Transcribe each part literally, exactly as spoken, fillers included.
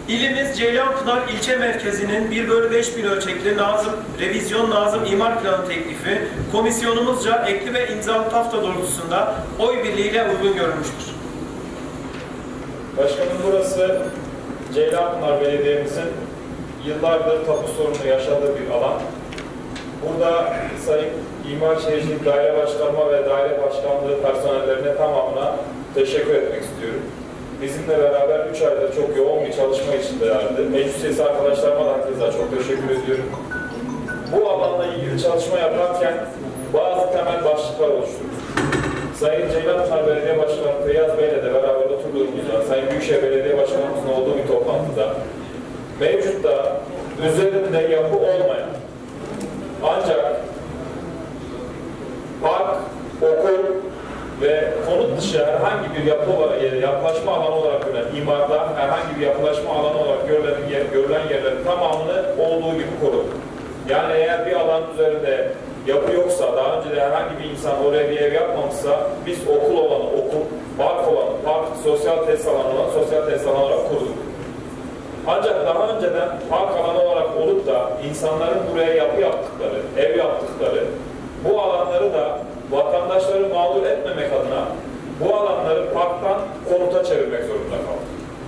İlimiz Ceylanpınar ilçe merkezinin bir bölü beş bin ölçekli Nazım, revizyon Nazım imar planı teklifi komisyonumuzca ekli ve imzalı tafta doğrultusunda oy birliğiyle uygun görülmüştür. Başkanım, burası Ceylanpınar Belediye'mizin yıllardır tapu sorunu yaşadığı bir alan. Burada Sayın İmar Şehircilik Daire Başkanıma ve Daire Başkanlığı personellerine tamamına teşekkür etmek istiyorum. Bizimle beraber üç aydır çok yoğun bir çalışma içindelerdi. Meclis üyesi arkadaşlarıma da hakikaten çok teşekkür ediyorum. Bu alanla ilgili çalışma yaparken bazı temel başlıklar oluşturduk. Sayın Ceylanpınar Belediye Başkanı Feyyaz Bey'le de beraber oturduğumuzda, Sayın Büyükşehir Belediye Başkanımızın olduğu bir toplantıda mevcutta üzerinde yapı olmayan ancak park, okul ve konut dışı herhangi bir yapı yapılaşma alanı olarak görülen, imarda herhangi bir yapılaşma alanı olarak görülen, yer, görülen yerlerin tamamını olduğu gibi koruduk. Yani eğer bir alan üzerinde yapı yoksa, daha önce de herhangi bir insan oraya bir ev yapmamışsa, biz okul olanı okul, park olanı park, sosyal tesis alanı olan sosyal tesis alanı olarak koruduk. Ancak daha önceden park alanı olarak olup da insanların buraya yapı yaptıkları, ev yaptıkları, bu alanları da vatandaşları mağdur etmemek adına bu alanları parktan konuta çevirmek zorunda kaldık.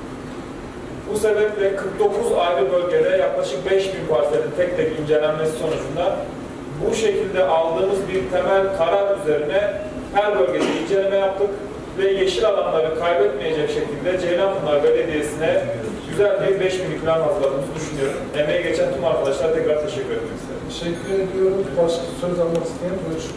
Bu sebeple kırk dokuz ayrı bölgede yaklaşık beş bin parselin tek tek incelenmesi sonucunda bu şekilde aldığımız bir temel karar üzerine her bölgede inceleme yaptık ve yeşil alanları kaybetmeyecek şekilde Ceylanpınar Belediyesi'ne güzel bir beş binlik plan hazırladığımızı düşünüyorum. Emeği geçen tüm arkadaşlara tekrar teşekkür etmek isterim. Teşekkür ediyorum. Başka söz almak isteyen buyursun.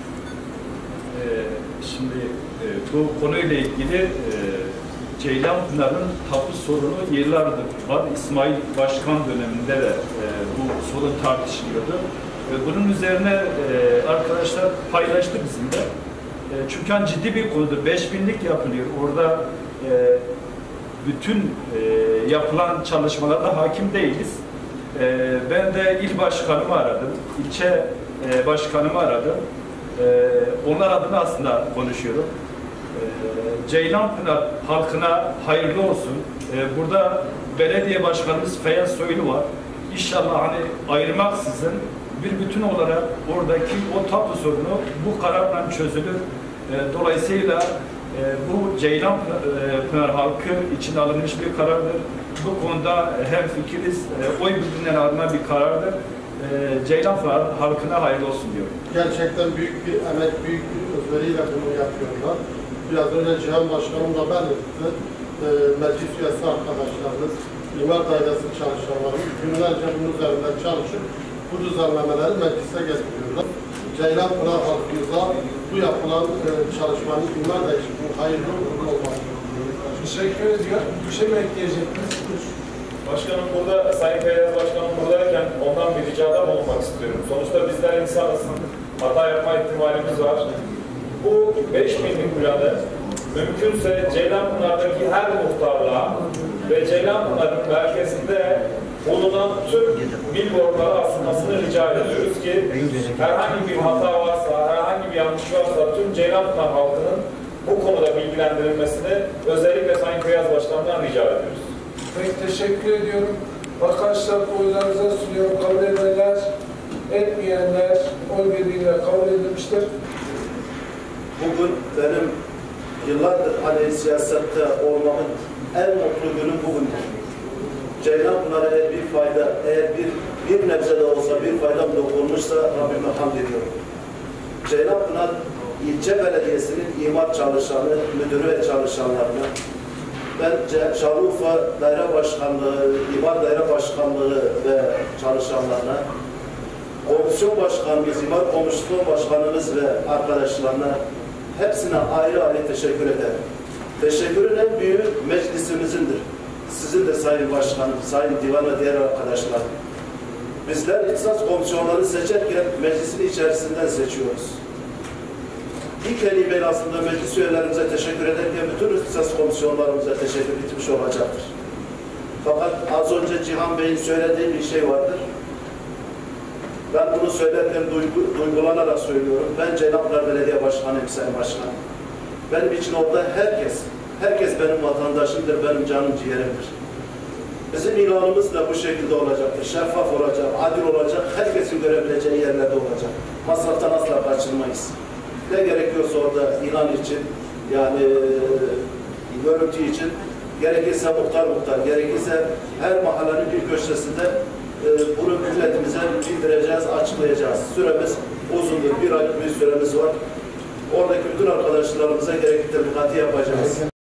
Ee, şimdi e, bu konuyla ilgili e, Ceylanpınar'ın tapu sorunu yıllardır var. İsmail Başkan döneminde de e, bu sorun tartışılıyordu. E, bunun üzerine e, arkadaşlar paylaştı bizimle. E, çünkü hani ciddi bir konudur. beş binlik yapılıyor. Orada e, bütün e, yapılan çalışmalara hakim değiliz. E, ben de il başkanımı aradım, ilçe e, başkanımı aradım. E, onlar adına aslında konuşuyorum. E, Ceylanpınar halkına hayırlı olsun. E, burada belediye başkanımız Feyyaz Soylu var. İnşallah hani ayırmaksızın bir bütün olarak oradaki o tapu sorunu bu kararla çözülür. E, dolayısıyla E, bu Ceylanpınar e, halkı için alınmış bir karardır. Bu konuda hem fikiriz, e, oy birliğinden alınan bir karardır. E, Ceylanpınar halkına hayırlı olsun diyorum. Gerçekten büyük bir emek, büyük bir özveriyle bunu yapıyorlar. Biraz önce Cihan Başkanım da belirtti. E, meclis üyesi arkadaşlarımız, imar dairesi çalışanlarımız günlerce bunun üzerinde çalışıp bu düzenlemeleri meclise getiriyorlar. Ceylanpınar halkımıza bu yapılan e, çalışmanın imar değişikliğinin hayırlı uğurlu olması. Teşekkür ediyorum. Bir şey mi ekleyecektiniz? Başkanım, burada Sayın Feyyaz Başkanım buradayken ondan bir ricada bulunmak istiyorum. Sonuçta bizler insanız. Hata yapma ihtimalimiz var. Bu beş binlik planı mümkünse Ceylanpınar'daki her muhtarlığa ve Ceylanpınar'ın merkezinde bulunan tüm billboardlara asılmasını rica ediyoruz ki herhangi bir hata varsa, herhangi bir yanlış varsa tüm Ceylanpınar halkının bu konuda bilgilendirilmesini özellikle Sayın Feyyaz Başkan'dan rica ediyoruz. Peki, teşekkür ediyorum. Arkadaşlar, oylarınıza sunuyorum. Kabul edenler, etmeyenler oy birliğiyle kabul edilmiştir. Bugün benim yıllardır hani siyasette olmamın en mutlu günüm bugündür. Ceylanpınar'a eğer bir fayda, eğer bir, bir nebze de olsa bir faydam dokunmuşsa Rabbime hamd ediyorum. Ceylanpınar ilçe belediyesinin imar çalışanı, müdürü ve çalışanlarına, ben Şanlıurfa Daire Başkanlığı, İmar Daire Başkanlığı ve çalışanlarına, komisyon başkanımız, imar komisyon başkanımız ve arkadaşlarına hepsine ayrı ayrı teşekkür ederim. Teşekkürün en büyüğü meclisimindir. Sizin de Sayın Başkanım, Sayın Divan ve diğer arkadaşlar. Bizler ihtisas komisyonları seçerken meclisin içerisinden seçiyoruz. İlk kelimeyle aslında meclis üyelerimize teşekkür ederken bütün ihtisas komisyonlarımıza teşekkür etmiş olacaktır. Fakat az önce Cihan Bey'in söylediği bir şey vardır. Ben bunu söylerken duygu, duygulanarak söylüyorum. Ben Ceylanpınar Belediye Başkanıyım, Sayın Başkanım. Benim için orada herkes, herkes benim vatandaşımdır, benim canım ciğerimdir. Bizim ilanımız da bu şekilde olacaktır. Şeffaf olacak, adil olacak, herkesin görebileceği yerlerde olacak. Masraftan asla kaçırmayız. Ne gerekiyorsa orada ilan için, yani e, görüntü için, gerekirse muhtar muhtar, gerekirse her mahallenin bir köşesinde e, bunu milletimize bildireceğiz, açıklayacağız. Süremiz uzundur, bir aylık bir süremiz var. Oradaki bütün arkadaşlarımıza gerekli tebligatı yapacağız.